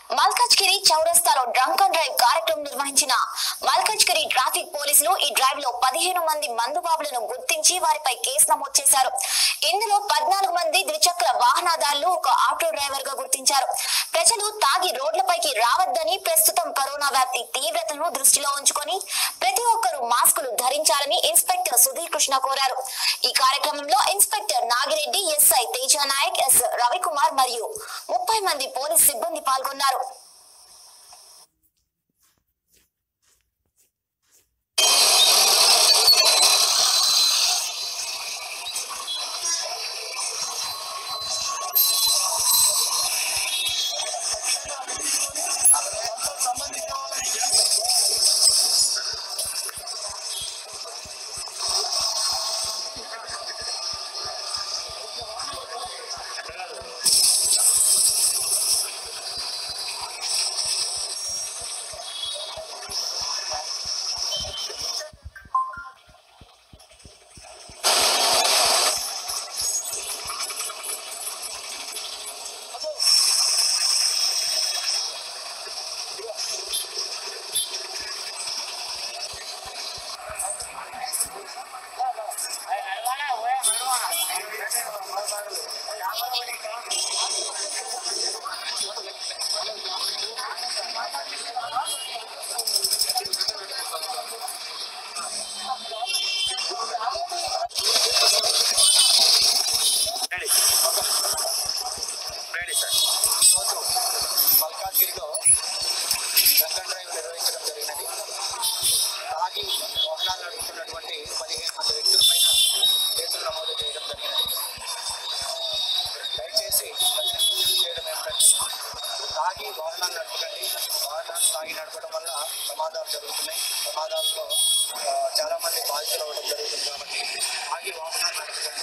మల్కాజ్గిరి చౌరస్తాలో drunk and drive కార్యక్రమం నిర్వహించిన మల్కాజ్గిరి ట్రాఫిక్ పోలీసులు ఈ డ్రైవ్ లో 15 మంది మందుబాబులను గుర్తించి వారిపై కేసు నమోదు చేశారు. ఇందులో 14 మంది ద్విచక్ర వాహనదారులు, ఒక ఆటో డ్రైవర్ గా గుర్తించారు. ప్రజలు తాగి రోడ్లపైకి రావద్దని, ప్రస్తుతం కరోనా వ్యాప్తి తీవ్రతను దృష్టిలో ఉంచుకొని ప్రతి ఒక్కరూ మాస్కులు ధరించాలని ఇన్స్పెక్టర్ సుధీర్ కృష్ణ కోరారు. ఈ కార్యక్రమంలో inspector Nagireddy, SI Teja Nayak, S Ravikumar మరియు 30 మంది పోలీస్ సిబ్బంది పాల్గొన్నారు. మల్కాజ్గిరిలో డ్రంక్ అండ్ డ్రైవ్ నిర్వహించడం జరిగినది. తాగి వాహనాలు నడుపుతున్నటువంటి 15 మంది వ్యక్తుల పైన కేసులు నమోదు చేయడం జరిగినది. దయచేసి చేయడం ఏమిటంటే, తాగి వాహనాలు నడపకండి. వాహనాలు తాగి నడపడం వల్ల ప్రమాదాలు జరుగుతున్నాయి. ప్రమాదాల్లో చాలా మంది బాధితులు అవ్వడం జరుగుతుంది. కాబట్టి తాగి వాహనాలు నడపకండి.